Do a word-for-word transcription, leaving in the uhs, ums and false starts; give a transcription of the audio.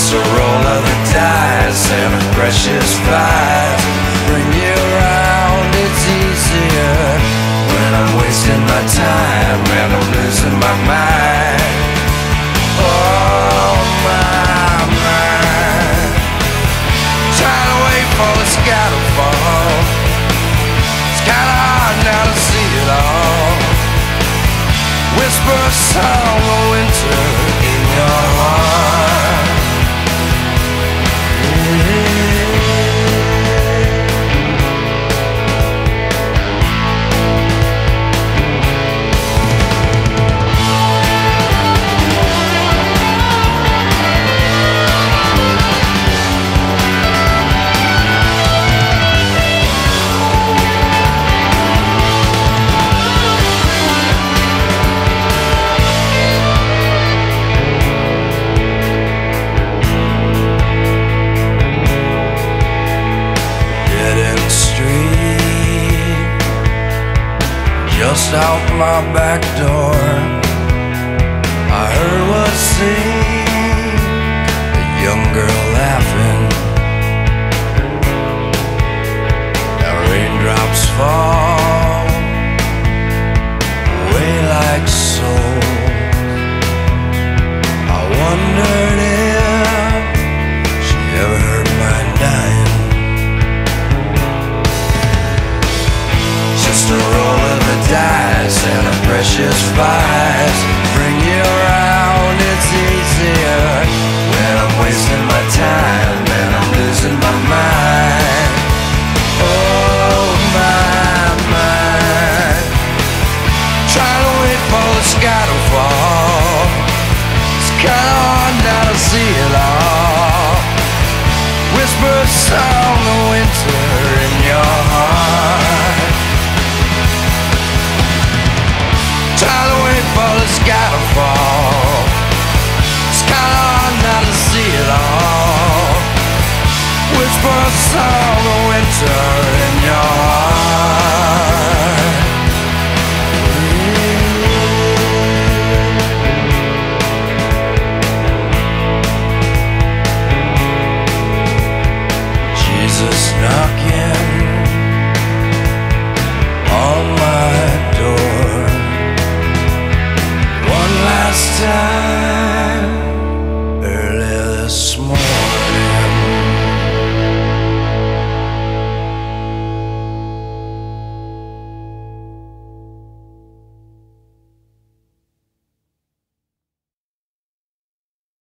It's a roll of the dice and a precious fight. Bring you around, it's easier when I'm wasting my time and I'm losing my mind. Oh my mind, trying to wait for the sky to fall. It's kinda hard now to see it all. Whisper a song of winter in your heart. Yeah. Just out my back door,